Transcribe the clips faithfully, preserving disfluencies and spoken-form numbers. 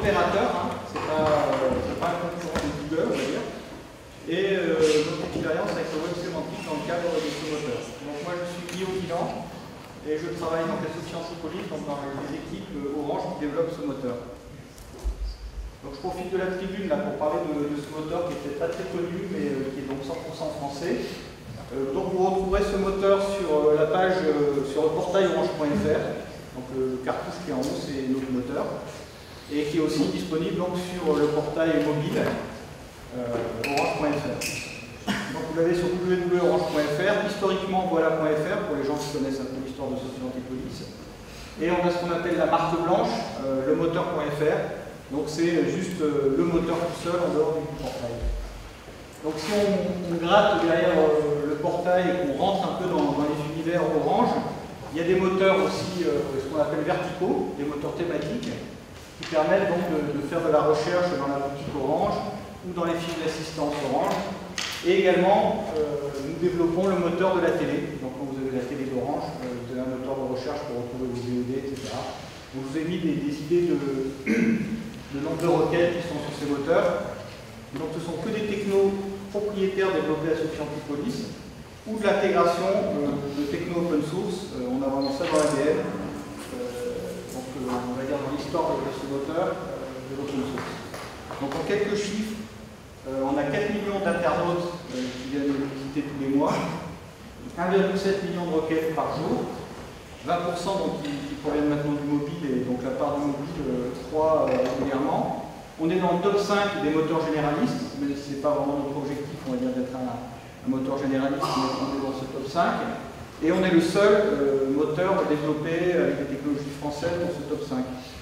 opérateur, hein, c'est pas, euh, pas un concurrent de Google, on va dire, et euh, notre expérience avec le web sémantique dans le cadre de ce moteur. Donc moi je suis Guillaume Guilan et je travaille dans l'association Antipolis, donc dans les équipes euh, Orange qui développent ce moteur. Donc je profite de la tribune là pour parler de, de ce moteur qui n'est pas très connu mais euh, qui est donc cent pour cent français. Euh, donc vous retrouverez ce moteur sur euh, la page, euh, sur le portail orange point F R. Donc le cartouche qui est en haut, c'est notre moteur. Et qui est aussi disponible donc, sur le portail mobile euh, orange point F R. Donc vous l'avez sur w w w point orange point F R, historiquement voilà point F R pour les gens qui connaissent un peu l'histoire de Société Antipolis. Et on a ce qu'on appelle la marque blanche, euh, le moteur point F R. Donc c'est juste euh, le moteur tout seul en dehors du portail. Donc si on, on gratte derrière euh, le portail et qu'on rentre un peu dans, dans les univers Orange, il y a des moteurs aussi, euh, ce qu'on appelle verticaux, des moteurs thématiques, qui permettent donc de, de faire de la recherche dans la boutique Orange ou dans les fiches d'assistance Orange. Et également, euh, nous développons le moteur de la télé. Donc quand vous avez la télé d'Orange, euh, vous avez un moteur de recherche pour retrouver vos V O D, et cetera. Donc je vous ai mis des, des idées de, de nombre de requêtes qui sont sur ces moteurs. Donc ce sont que des technos propriétaires développés à Sophie Antipolis ou de l'intégration euh, de techno open source. Euh, on a vraiment ça dans l'A D N. Euh, donc euh, on va dire dans l'histoire de ce moteur euh, de l'open source. Donc en quelques chiffres, euh, on a quatre millions d'internautes euh, qui viennent nous visiter tous les mois, un virgule sept million de requêtes par jour, vingt pour cent donc, qui, qui proviennent maintenant du mobile et donc la part du mobile euh, croît euh, régulièrement. On est dans le top cinq des moteurs généralistes, mais ce n'est pas vraiment notre objectif, on va dire d'être un, un moteur généraliste, mais on est dans ce top cinq. Et on est le seul euh, moteur développé avec des technologies françaises dans ce top cinq.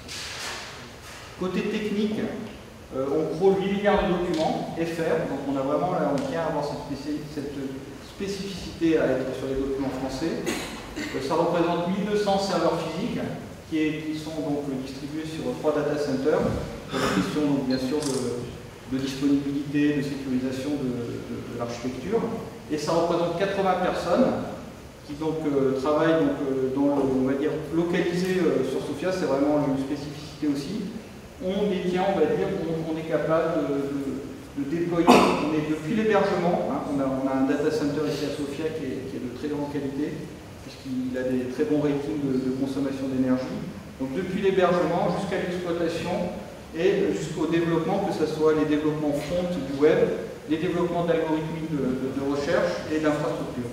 Côté technique, euh, on crawl huit milliards de documents, F R, donc on a vraiment, là, on tient à avoir cette, spéci cette spécificité à être sur les documents français. Euh, ça représente mille deux cents serveurs physiques qui, est, qui sont donc distribués sur trois data centers. Pour la question donc, bien sûr de, de disponibilité, de sécurisation de, de, de l'architecture. Et ça représente quatre-vingts personnes qui donc euh, travaillent donc, euh, dans le, on va dire, localisé euh, sur Sophia, c'est vraiment une spécificité aussi. On détient, on va dire, on, on est capable de, de, de déployer, on est depuis l'hébergement, hein, on, on a un data center ici à Sophia qui est, qui est de très grande qualité, puisqu'il a des très bons ratings de, de consommation d'énergie. Donc depuis l'hébergement jusqu'à l'exploitation, et jusqu'au développement, que ce soit les développements front du web, les développements d'algorithmiques de, de, de recherche et d'infrastructure.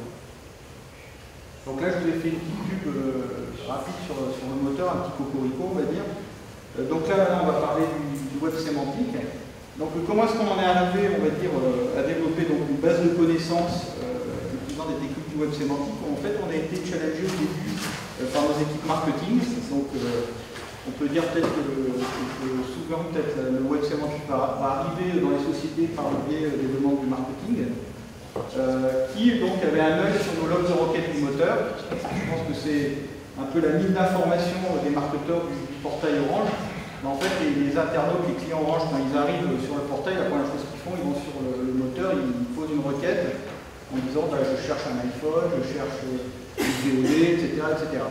Donc là, je vous ai fait une petite pub euh, rapide sur, sur le moteur, un petit cocorico, on va dire. Euh, donc là, là, on va parler du, du web sémantique. Donc euh, comment est-ce qu'on en est arrivé, on va dire, euh, à développer donc, une base de connaissances euh, utilisant des techniques du web sémantique? En fait, on a été challengé au début euh, par nos équipes marketing. Donc, euh, on peut dire peut-être que, que, que souvent peut-être le web sémantique va, va arriver dans les sociétés par le biais des demandes du marketing, euh, qui donc avait un œil sur nos logs de requête du moteur. Je pense que c'est un peu la mine d'information des marketeurs du, du portail Orange. Mais en fait, les, les internautes, les clients Orange, quand ils arrivent sur le portail, la première chose qu'ils font, ils vont sur le, le moteur, ils posent une requête en disant bah, je cherche un iPhone, je cherche une V O D, et cetera, et cetera.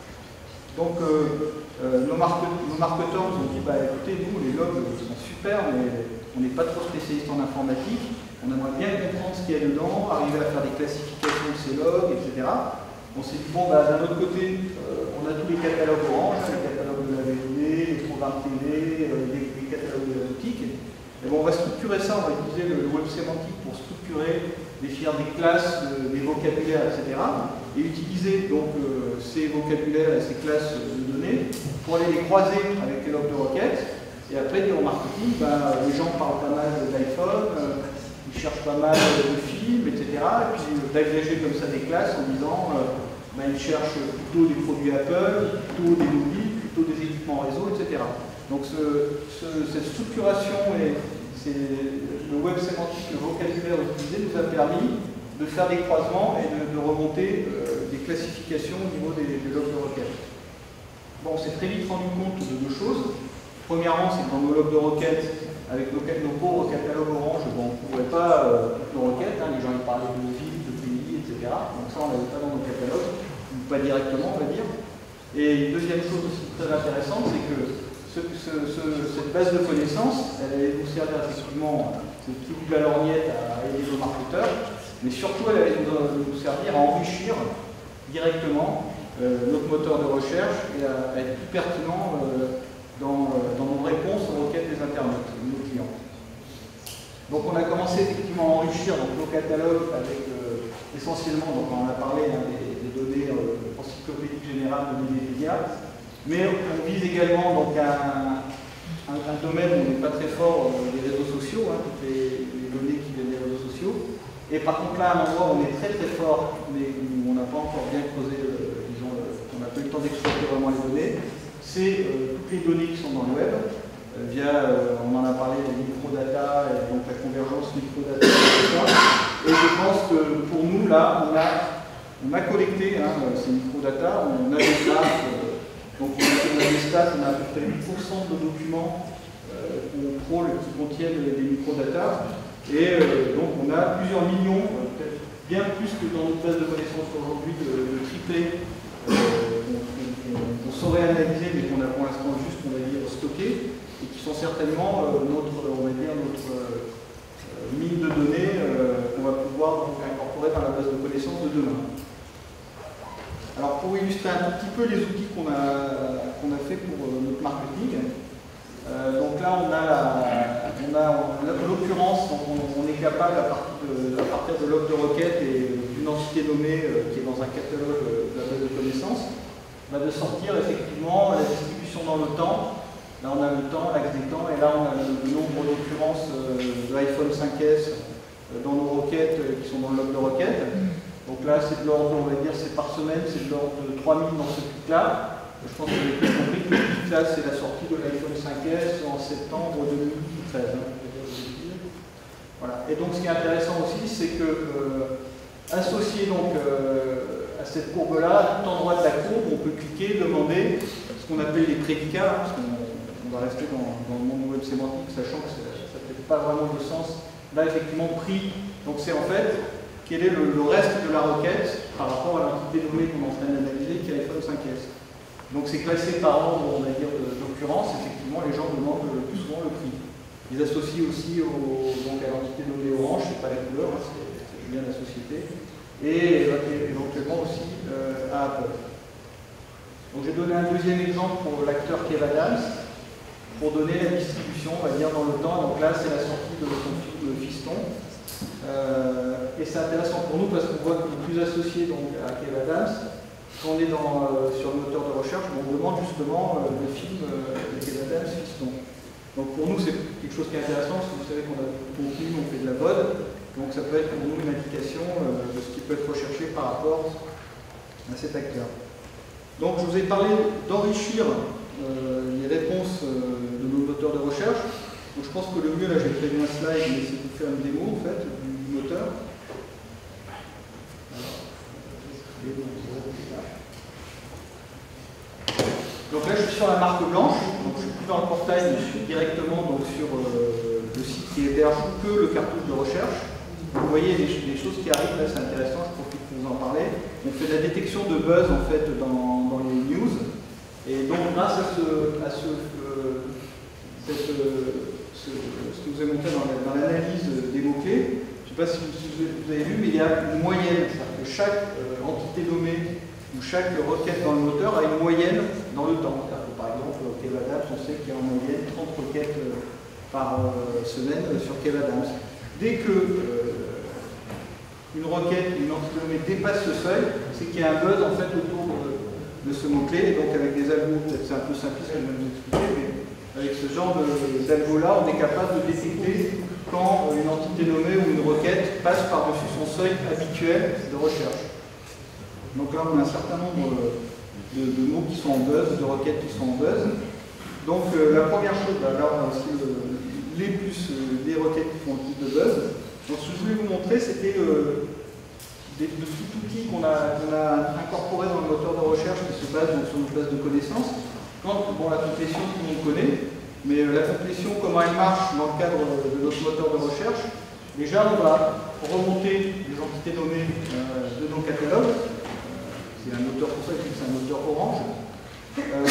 Donc, euh, Euh, nos, marque nos marketeurs nous ont dit bah, écoutez, nous, les logs sont super, mais on n'est pas trop spécialiste en informatique. On aimerait bien comprendre ce qu'il y a dedans, arriver à faire des classifications de ces logs, et cetera. On s'est dit bon, bah, d'un autre côté, euh, on a tous les catalogues Orange, les catalogues de la V O D, les programmes télé, euh, les, les catalogues de la boutique. Et bon, on va structurer ça, on va utiliser le, le web sémantique pour structurer, définir des classes, euh, des vocabulaires, et cetera. Et utiliser donc euh, ces vocabulaires et ces classes de données pour aller les croiser avec les logs de requête. Et après, dire au marketing, ben, les gens parlent pas mal d'iPhone, euh, ils cherchent pas mal de films, et cetera. Et puis euh, d'agréger comme ça des classes en disant, euh, ben, ils cherchent plutôt des produits Apple, plutôt des mobiles, plutôt des équipements réseau, et cetera. Donc ce, ce, cette structuration et le web sémantique, le vocabulaire utilisé nous a permis de faire des croisements et de, de remonter euh, des classifications au niveau des, des logs de requête. Bon, on s'est très vite rendu compte de deux choses. Premièrement, c'est que dans nos logs de requête, avec nos, nos pauvres catalogues Orange, bon, on ne trouvait pas euh, toutes nos requêtes, hein, les gens ils parlaient de villes, de pays, et cetera. Donc ça, on n'avait pas dans nos catalogues, ou pas directement, on va dire. Et une deuxième chose aussi très intéressante, c'est que ce, ce, ce, cette base de connaissances, elle allait vous servir effectivement, c'est le petit bout de la lorgnette à aider vos marketeurs, mais surtout elle allait nous, nous servir à enrichir directement euh, notre moteur de recherche et à, à être plus pertinent euh, dans, euh, dans nos réponses aux requêtes des internautes, de nos clients. Donc on a commencé effectivement à enrichir donc, nos catalogues avec euh, essentiellement, donc on en a parlé, hein, des, des données euh, encyclopédiques générales de Wikipédia, mais on vise également donc, un, un, un domaine où on n'est pas très fort, euh, les réseaux sociaux, hein, toutes les, les données qui viennent des réseaux sociaux. Et par contre là, un endroit où on est très très fort, mais où on n'a pas encore bien creusé, euh, disons, euh, on n'a pas eu le temps d'exploiter vraiment les données, c'est euh, toutes les données qui sont dans le web, euh, via, euh, on en a parlé, les microdata, et donc la convergence microdata, et tout ça. Et je pense que pour nous, là, on a, on a collecté hein, ces microdata, on a des graphes, euh, donc on a, on a des stats, on a à peu près huit pour cent de documents euh, qu'on crawl qui contiennent des microdata. Et euh, donc on a plusieurs millions, euh, peut-être bien plus que dans notre base de connaissances aujourd'hui, de, de triplés euh, qu'on saurait analyser, mais qu'on a pour l'instant juste, on va dire, stocké, et qui sont certainement euh, notre, on va dire, notre euh, mine de données euh, qu'on va pouvoir donc, incorporer dans la base de connaissances de demain. Alors pour illustrer un tout petit peu les outils qu'on a, qu'on a fait pour euh, notre marketing, Euh, donc là, on a, la, on a en l'occurrence, on, on est capable à partir de, à partir de log de requête et d'une entité nommée euh, qui est dans un catalogue euh, de la base de connaissances, bah, de sortir effectivement la distribution dans le temps. Là, on a le temps, l'axe des temps, et là, on a le, le nombre d'occurrences euh, de l'iPhone cinq S euh, dans nos requêtes euh, qui sont dans le log de requête. Donc là, c'est de l'ordre, on va dire, c'est par semaine, c'est de l'ordre de trois mille dans ce pic-là. Je pense que vous avez compris que le pic là, c'est la sortie de l'iPhone cinq S en septembre deux mille treize. Hein. Voilà. Et donc, ce qui est intéressant aussi, c'est que, euh, associé donc, euh, à cette courbe-là, tout en droit de la courbe, on peut cliquer, demander ce qu'on appelle les prédicats, hein, parce qu'on on va rester dans, dans le monde web sémantique, sachant que ça ne fait pas vraiment de sens. Là, effectivement, prix. Donc, c'est en fait quel est le, le reste de la requête par rapport à l'entité nommée qu'on est en train d'analyser, qui est l'iPhone cinq S. Donc c'est classé par ordre, on va dire, d'occurrence. Effectivement, les gens demandent le plus souvent le prix. Ils associent aussi au, donc à l'entité nommée Orange, c'est pas la couleur, hein, c'est bien la société, et éventuellement aussi euh, à Apple. Donc j'ai donné un deuxième exemple pour l'acteur Kev Adams, pour donner la distribution, on va dire, dans le temps. Donc là, c'est la sortie de son film Fiston. Euh, et c'est intéressant pour nous parce qu'on voit qu'on est plus associé donc, à Kev Adams. Quand on est dans, euh, sur le moteur de recherche, on demande justement euh, le film euh, de Kev Adams Fiston. Donc pour nous, c'est quelque chose qui est intéressant parce que vous savez qu'on a beaucoup de contenu, on fait de la V O D, donc ça peut être pour nous une indication euh, de ce qui peut être recherché par rapport à cet acteur. Donc je vous ai parlé d'enrichir euh, les réponses euh, de nos moteurs de recherche. Donc je pense que le mieux, là j'ai prévu un slide, mais c'est de faire une démo en fait du moteur. Donc là, je suis sur la marque blanche, donc je ne suis plus dans le portail, mais je suis directement donc, sur euh, le site qui héberge que le cartouche de recherche. Vous voyez les, les choses qui arrivent, là c'est intéressant, je profite pour vous en parler. On fait de la détection de buzz en fait dans, dans les news, et donc grâce à ce, à ce, euh, cette, euh, ce, ce que vous avez montré dans l'analyse la, des mots-clés, je ne sais pas si vous, si vous avez vu, mais il y a une moyenne, c'est-à-dire que chaque euh, entité nommée où chaque requête dans le moteur a une moyenne dans le temps. Par exemple, Kev Adams, on sait qu'il y a en moyenne trente requêtes par semaine sur Kev Adams. Dès que euh, une requête, une entité nommée dépasse ce seuil, c'est qu'il y a un buzz en fait autour de, de ce mot-clé. Donc avec des algos, peut-être c'est un peu simpliste que je vais vous expliquer, mais avec ce genre d'algo-là, on est capable de détecter quand une entité nommée ou une requête passe par-dessus son seuil habituel de recherche. Donc là, on a un certain nombre de, de mots qui sont en buzz, de requêtes qui sont en buzz. Donc euh, la première chose, bah, là on a aussi le, les, plus, euh, les requêtes qui font le plus de buzz. Donc ce que je voulais vous montrer, c'était euh, des petits outils qu'on a, qu'on a incorporés dans le moteur de recherche qui se base donc, sur une base de connaissances. Quand, bon, la complétion, tout le monde connaît, mais euh, la complétion, comment elle marche dans le cadre de notre moteur de recherche, déjà on va remonter les entités nommées euh, de nos catalogues. C'est un moteur pour ça, c'est un moteur orange. Euh,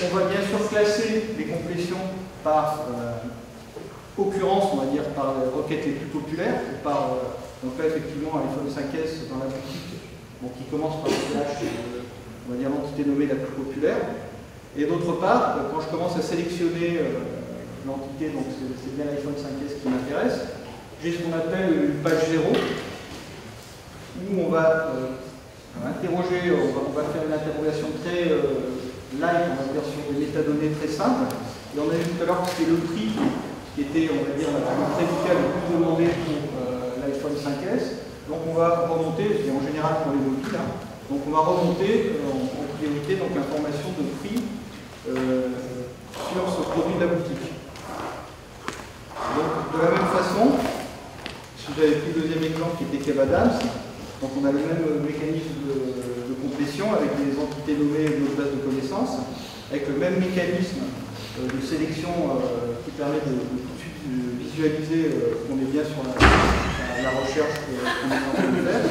on va bien sûr classer les complétions par euh, occurrence, on va dire, par les requêtes les plus populaires, par, euh, donc là effectivement iPhone cinq S dans la boutique, bon, qui commence par le slash, euh, on va dire l'entité nommée la plus populaire. Et d'autre part, euh, quand je commence à sélectionner euh, l'entité, donc c'est bien l'iPhone cinq S qui m'intéresse, j'ai ce qu'on appelle une page zéro, où on va euh, interroger, on va, on va faire une interrogation très euh, light, on va dire sur des métadonnées très simples. Et on a vu tout à l'heure que c'était le prix qui était, on va dire, la prédicale le plus demandé pour euh, l'iPhone cinq S. Donc on va remonter, et en général pour les mobiles, hein, donc on va remonter euh, en, en priorité donc l'information de prix euh, sur ce produit de la boutique. Donc de la même façon, si j'avais pris le deuxième exemple qui était Kev Adams, donc on a le même mécanisme de, de complétion avec des entités nommées de notre base de connaissances, avec le même mécanisme euh, de sélection euh, qui permet de, de tout de suite de visualiser euh, qu'on est bien sur la, la, la recherche qu'on est en train de faire.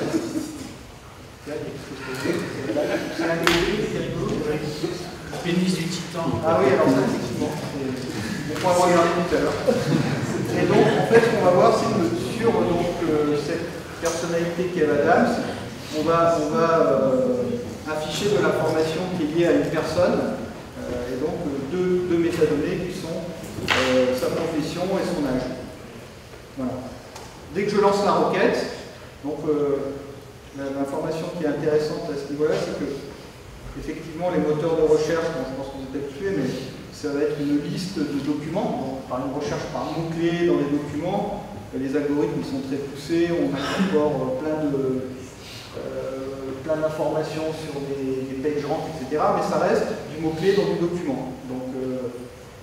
C'est un des c'est rigolo. Pénis du titan. Ah oui, alors ça effectivement, on pourra le regarder tout à l'heure. Et donc en fait ce qu'on va voir c'est que sur donc, euh, cette personnalité Kev Adams, on va, on va euh, afficher de l'information qui est liée à une personne, euh, et donc euh, deux, deux métadonnées qui sont euh, sa profession et son âge. Voilà. Dès que je lance la requête, donc euh, l'information qui est intéressante à ce niveau-là, c'est que effectivement les moteurs de recherche, bon, je pense que vous êtes habitués, mais ça va être une liste de documents, donc, par une recherche par mots-clés dans les documents. Les algorithmes sont très poussés, on a encore plein de euh, plein d'informations sur des, des page rank, et cetera. Mais ça reste du mot-clé dans du document. Donc euh,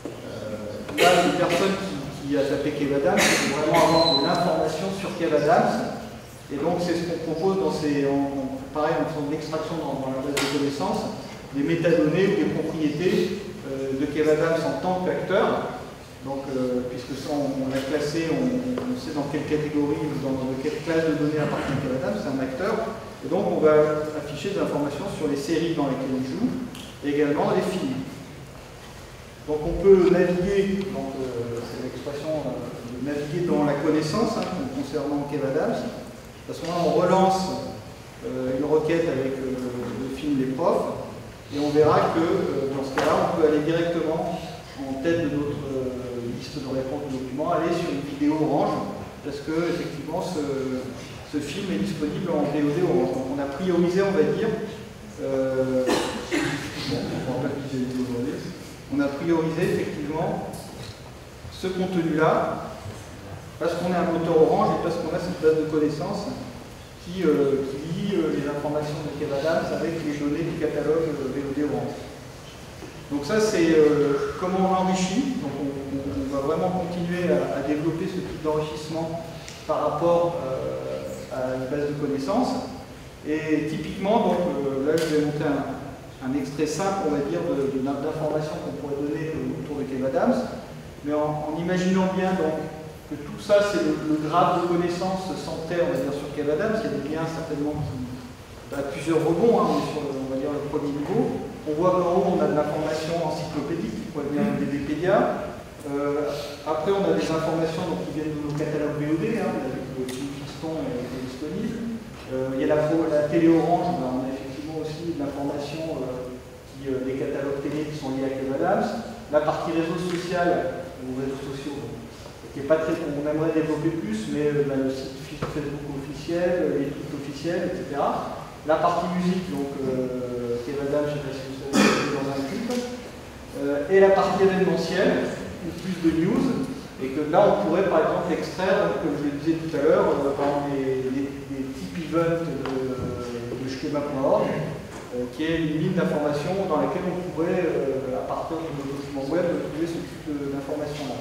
euh, là, une personne qui, qui a tapé Kev Adams, c'est vraiment avoir de l'information sur Kev Adams. Et donc c'est ce qu'on propose dans ces, en, en, pareil, en faisant de l'extraction dans, dans la base de connaissances, des métadonnées ou des propriétés euh, de Kev Adams en tant qu'acteur. Donc, euh, puisque ça, on, on l'a classé, on, on sait dans quelle catégorie ou dans, dans quelle classe de données appartient Kev Adams, c'est un acteur. Et donc, on va afficher des informations sur les séries dans lesquelles il joue, et également les films. Donc, on peut naviguer, donc euh, c'est l'expression euh, de naviguer dans la connaissance hein, concernant Kev Adams. À ce moment-là, on relance euh, une requête avec euh, le film Les Profs, et on verra que euh, dans ce cas-là, on peut aller directement en tête de notre euh, liste de réponse de documents, aller sur une vidéo Orange, parce que effectivement ce, ce film est disponible en V O D Orange. Donc on a priorisé, on va dire, euh, bon, on, va on a priorisé effectivement ce contenu-là, parce qu'on est un moteur Orange et parce qu'on a cette base de connaissances qui, euh, qui lie euh, les informations de Kev Adams avec les données du catalogue euh, V O D Orange. Donc ça, c'est euh, comment on enrichit. Donc on, on va vraiment continuer à, à développer ce type d'enrichissement par rapport euh, à une base de connaissances. Et typiquement, donc euh, là, je vais monter un, un extrait simple, on va dire, d'informations qu'on pourrait donner autour de Kev Adams. Mais en, en imaginant bien donc, que tout ça, c'est le, le graphe de connaissances centré, on va dire, sur Kev Adams. Il y a des liens certainement qui, à plusieurs rebonds, hein, on est sur, on va dire, le premier niveau. On voit qu'en haut, on a de l'information encyclopédique qui pourrait venir de Wikipédia. Euh, après, on a des informations donc, qui viennent de nos catalogues V O D, hein, on a vu que le film Fiston est disponible. Euh, il y a la, la télé Orange, ben, on a effectivement aussi de l'information euh, euh, des catalogues télé qui sont liés à Kev Adams. La partie réseau social, ou réseaux sociaux, qui est pas très, on aimerait développer plus, mais euh, ben, le site Facebook officiel, les tweets officiels, et cetera. La partie musique, donc euh, Kev Adams, je ne sais pas si vous savez, dans un clip, euh, et la partie événementielle, plus de news, et que là on pourrait par exemple extraire, comme je le disais tout à l'heure, euh, dans les, les, les types events de, de schema point org, euh, qui est une ligne d'information dans laquelle on pourrait, euh, à partir de nos documents web, trouver ce type d'informations-là.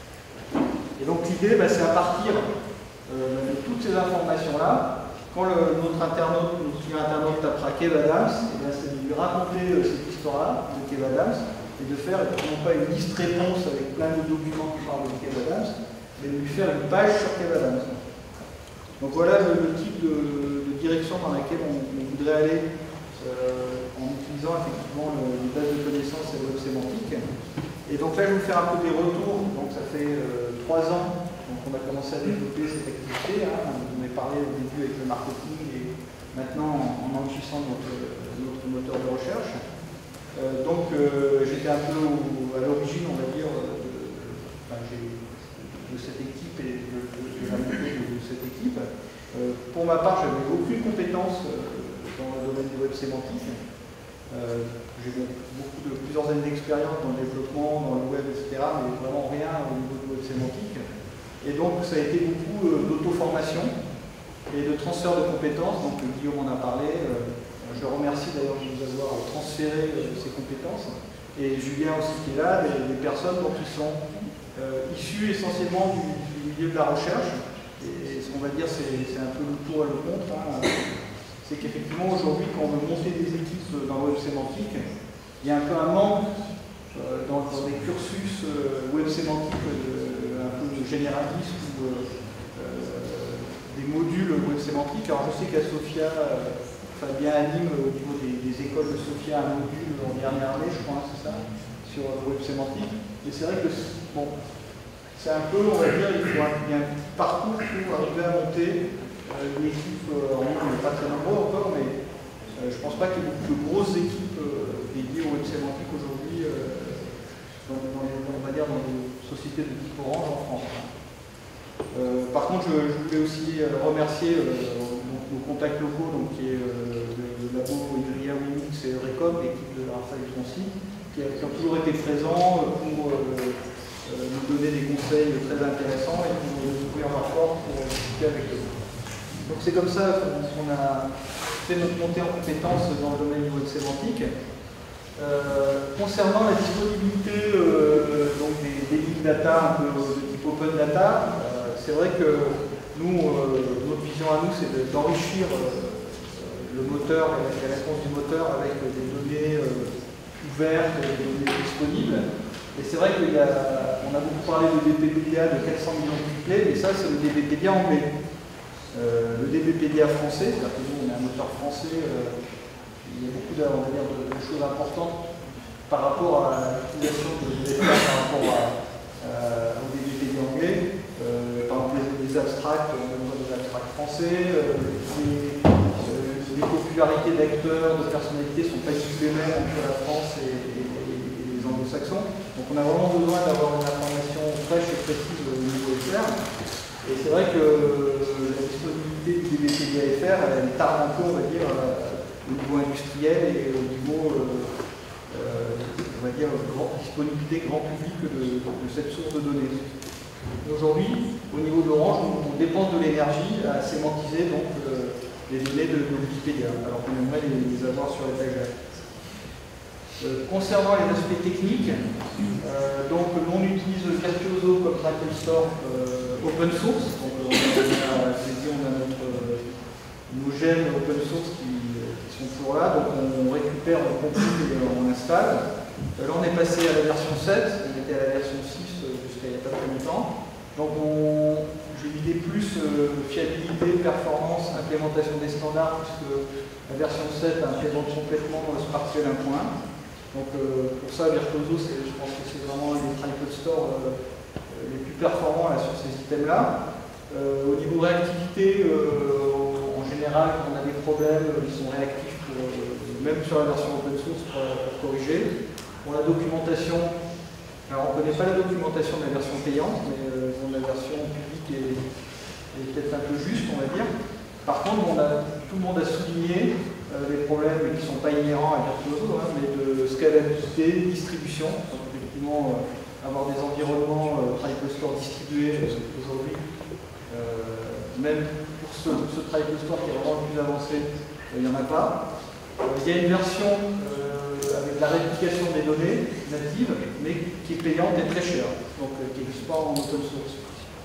Et donc l'idée, bah, c'est à partir euh, de toutes ces informations-là, quand le, notre internaute, notre client internaute tapera Kev Adams, c'est de lui raconter euh, cette histoire-là de Kev Adams et de faire non pas une liste réponse avec plein de documents qui parlent de Kev Adams, mais de lui faire une page sur Kev Adams. Donc voilà le, le type de, de direction dans laquelle on, on voudrait aller euh, en utilisant effectivement le, les bases de connaissances et le web sémantique. donc là, je vais vous faire un peu des retours. Donc ça fait euh, trois ans qu'on a commencé à développer cette activité. Hein. On avait parlé au début avec le marketing et maintenant en, en enrichissant notre, notre moteur de recherche. Euh, donc euh, j'étais un peu au, à l'origine, on va dire, de, enfin, de cette équipe et de, de, de la montée de, de cette équipe. Euh, pour ma part, je n'avais aucune compétence euh, dans le domaine du web sémantique. Euh, J'ai beaucoup de, plusieurs années d'expérience dans le développement, dans le web, et cetera, mais vraiment rien au niveau du web sémantique. Et donc, ça a été beaucoup euh, d'auto-formation et de transfert de compétences. Donc, Guillaume en a parlé. Euh, je le remercie d'ailleurs de nous avoir transféré euh, ces compétences. Et Julien aussi qui est là, des, des personnes donc, qui sont euh, issues essentiellement du, du milieu de la recherche. Et, et ce qu'on va dire, c'est un peu le pour et le contre. Hein. C'est qu'effectivement, aujourd'hui, quand on veut monter des équipes dans le web sémantique, il y a un peu un manque euh, dans, dans les cursus euh, web sémantiques euh, un peu généralistes ou euh, euh, des modules web sémantiques. Alors, je sais qu'à Sophia, euh, Fabien anime au niveau des, des écoles de Sophia un module en dernière année, je crois, c'est ça, sur le web sémantique. Et c'est vrai que, bon, c'est un peu, on va dire, il faut un, il y a un parcours pour arriver à monter une équipe, euh, on n'est pas très nombreux encore, mais euh, je ne pense pas qu'il y ait beaucoup de grosses équipes euh, dédiées au web sémantique aujourd'hui, euh, dans, dans les, on va dire dans les sociétés de type Orange en France. Euh, par contre, je, je voulais aussi remercier euh, nos contacts locaux, donc, qui est euh, le, le labo Idria Winix et Eurecom, l'équipe de Raphaël Foncy, qui, qui ont toujours été présents pour euh, euh, nous donner des conseils très intéressants et pour nous ouvrir leur porte pour discuter avec eux. Donc c'est comme ça qu'on a fait notre montée en compétences dans le domaine du web sémantique. Euh, concernant la disponibilité euh, donc des, des big data un peu de type open data, euh, c'est vrai que nous, euh, notre vision à nous, c'est d'enrichir euh, le moteur et la réponse du moteur avec des données euh, ouvertes, des données disponibles. Et c'est vrai qu'on a, a beaucoup parlé de D B P D A de quatre cents millions de clés, mais ça c'est le D B P D A anglais. Euh, le D B P D A français, c'est-à-dire que nous on a un moteur français, euh, il y a beaucoup de, on va dire, de, de choses importantes par rapport à l'utilisation de D B P D A par rapport à, euh, au D B P D A anglais. Euh, par exemple les, les abstracts, on a des abstracts français, euh, les, euh, les popularités d'acteurs, de personnalités ne sont pas du tout les mêmes entre la France et, et, et les anglo-saxons. Donc on a vraiment besoin d'avoir une information fraîche et précise au niveau externe. Et c'est vrai que la disponibilité du D B P D A F R, elle tarde un peu, on va dire, au niveau industriel et au niveau, euh, on va dire, grand, disponibilité grand public de, de cette source de données. Aujourd'hui, au niveau d'Orange, on, on dépense de l'énergie à sémantiser donc, euh, les données de, de Wikipédia, alors qu'on aimerait les, les avoir sur l'étagère. Euh, concernant les aspects techniques, euh, donc on utilise Virtuoso comme Title Store euh, open source. Donc, on, a, on, a, dit, on a notre, euh, nos gemmes open source qui, qui sont toujours là. Donc on récupère, on compile et on installe. Euh, là on est passé à la version sept, on était à la version six euh, jusqu'à il n'y a pas très longtemps. Donc j'ai vidé plus euh, fiabilité, performance, implémentation des standards, puisque la version sept implémente complètement SparkQL un point un. Donc euh, pour ça, Virtuoso, je pense que c'est vraiment les Tripod Store euh, les plus performants là, sur ces items-là. Euh, au niveau réactivité, euh, en général, quand on a des problèmes, ils sont réactifs, pour, euh, même sur la version open source, pour, pour corriger. Pour la documentation, alors on ne connaît pas la documentation de la version payante, mais euh, la version publique est, est peut-être un peu juste, on va dire. Par contre, on a, tout le monde a souligné euh, les problèmes qui ne sont pas inhérents à Virtuoso, hein, mais de scalabilité, distribution. Donc, effectivement, euh, avoir des environnements euh, Tripod Store distribués euh, aujourd'hui, euh, même pour ce, ce Tripod Store qui est vraiment le plus avancé, euh, il n'y en a pas. Euh, il y a une version euh, avec la réplication des données natives, mais qui est payante et très chère, donc euh, qui n'existe pas en open source.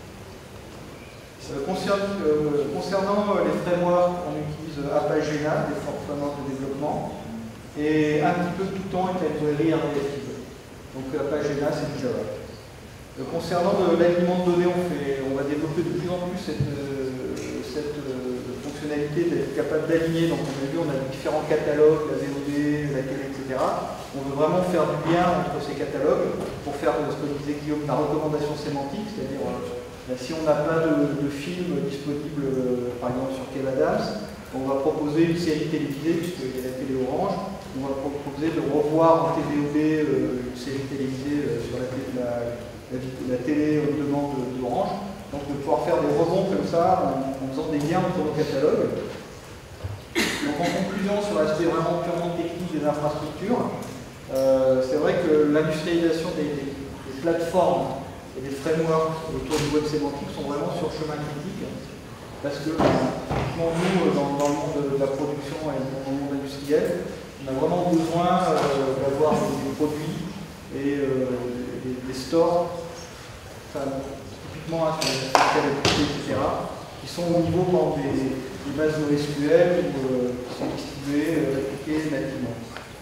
Euh, concernant, euh, concernant euh, les frameworks, on utilise euh, Apagena, des frameworks de développement, et un petit peu de Python avec la librairie Reactive. Donc Apagena, c'est du Java. Euh, concernant l'alignement de données, on, fait, on va développer de plus en plus cette, euh, cette euh, fonctionnalité d'être capable d'aligner. Donc on a vu, on a différents catalogues, la V O D, la T L, et cetera. On veut vraiment faire du lien entre ces catalogues pour faire ce que disait Guillaume, la recommandation sémantique, c'est-à-dire euh, si on a plein de, de films disponibles, euh, par exemple sur Kev Adams, on va proposer une série télévisée, puisqu'il y a la télé Orange, on va proposer de revoir en T V O D euh, une série télévisée euh, sur la, la, la, la télé on demande d'Orange. Donc de pouvoir faire des rebonds comme ça en, en faisant des liens entre nos catalogues. Donc en conclusion sur l'aspect vraiment purement technique des infrastructures, Euh, c'est vrai que l'industrialisation des, des, des plateformes et des frameworks autour du web sémantique sont vraiment sur le chemin critique parce que nous, dans, dans le monde de la production et dans le monde industriel, on a vraiment besoin euh, d'avoir des, des produits et euh, des, des stores, enfin, typiquement hein, sur les et cetera, qui sont au niveau des, des bases de S Q L ou euh, qui sont distribuées, euh, appliquées nativement.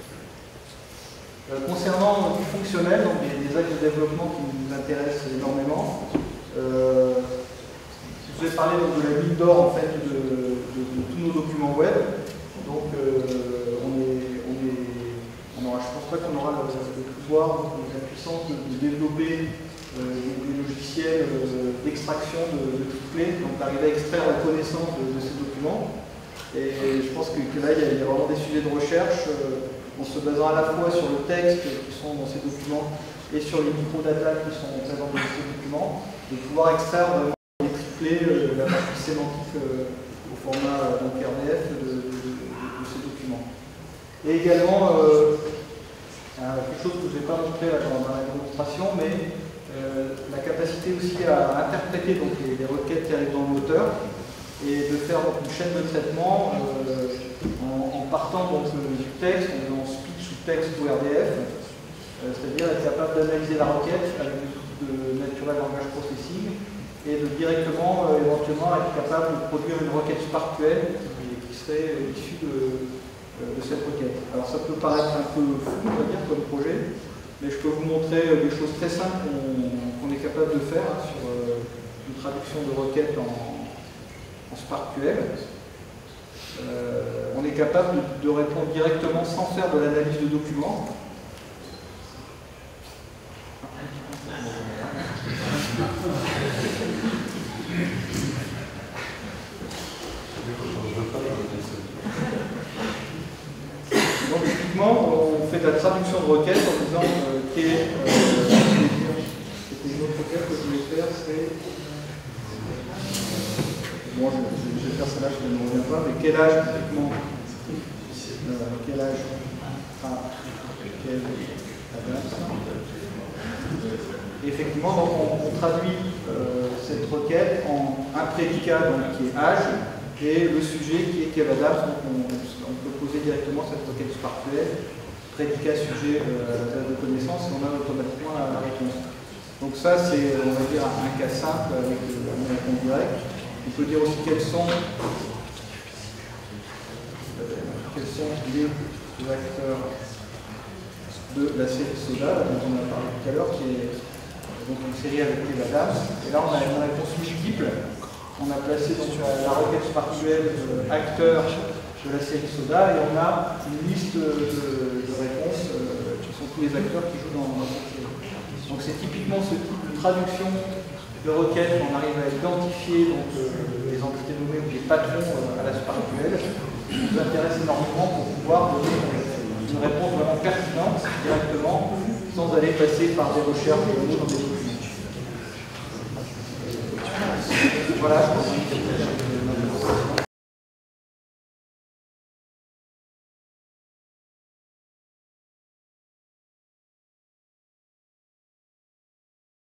Euh, concernant du fonctionnel, donc des, des axes de développement qui nous intéressent énormément, euh, je vous ai parlé donc, de la mine d'or en fait de, de, de tous nos documents web. Donc euh, on est, on est, on aura, je pense pas qu'on aura le, le pouvoir, donc, la puissance de, de développer euh, des logiciels euh, d'extraction de, de toutes clés, donc d'arriver à extraire la connaissance de, de ces documents. Et je pense que, que là il y, a, il y a vraiment des sujets de recherche. Euh, en se basant à la fois sur le texte qui sont dans ces documents et sur les microdata qui sont présents dans ces documents, de pouvoir extraire vraiment et tripler euh, la partie sémantique euh, au format euh, donc R D F de, de, de, de ces documents. Et également, euh, quelque chose que je ne vais pas montrer là, dans, dans la démonstration, mais euh, la capacité aussi à interpréter donc, les, les requêtes qui arrivent dans le moteur et de faire donc, une chaîne de traitement euh, en, en partant donc, du texte, en faisant speech ou texte ou R D F, euh, c'est-à-dire être capable d'analyser la requête avec de Natural Language Processing et de directement, euh, éventuellement, être capable de produire une requête SPARQL qui, qui serait euh, issue de, euh, de cette requête. Alors ça peut paraître un peu fou, on va dire, comme projet, mais je peux vous montrer euh, des choses très simples qu'on qu'on est capable de faire hein, sur euh, une traduction de requête en en SPARQL, euh, on est capable de, de répondre directement sans faire de l'analyse de documents. Donc typiquement, on fait de la traduction de requête en disant euh, quelle est euh, c'était une autre requête que je voulais faire, c'est Bon, je, je, je vais faire celle-là, je ne me reviens pas, mais quel âge, typiquement euh, Quel âge ah, quel adresse effectivement, donc on, on traduit euh, cette requête en un prédicat donc, qui est âge et le sujet qui est Kev Adams. Donc on, on peut poser directement cette requête SPARQL, prédicat, sujet, euh, base de connaissances, et on a automatiquement la, la réponse. Donc ça, c'est, on va dire, un, un cas simple avec euh, une réponse directe. On peut dire aussi quels sont, euh, quels sont les acteurs de la série Soda, dont on a parlé tout à l'heure, qui est donc une série avec Kev Adams. Et là, on a une réponse multiple. On a placé donc, la, la requête SPARQL euh, acteur de la série Soda et on a une liste de, de réponses euh, qui sont tous les acteurs qui jouent dans, dans cette série. Donc c'est typiquement ce type de traduction de requêtes qu'on arrive à identifier donc, euh, les entités nommées ou les patrons euh, à la SPARQL qui nous intéresse énormément pour pouvoir donner une réponse vraiment pertinente directement sans aller passer par des recherches de mots dans des documents. Voilà, je pense que